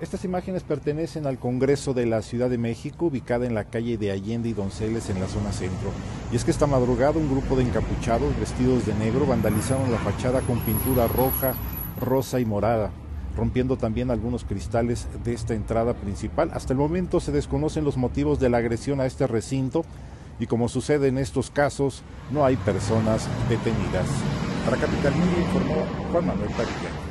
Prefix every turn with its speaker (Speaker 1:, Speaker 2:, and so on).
Speaker 1: Estas imágenes pertenecen al Congreso de la Ciudad de México, ubicada en la calle de Allende y Donceles en la zona centro. Y es que esta madrugada un grupo de encapuchados vestidos de negro vandalizaron la fachada con pintura roja, rosa y morada, rompiendo también algunos cristales de esta entrada principal. Hasta el momento se desconocen los motivos de la agresión a este recinto y, como sucede en estos casos, no hay personas detenidas. Para Capital Media informó Juan Manuel Padilla.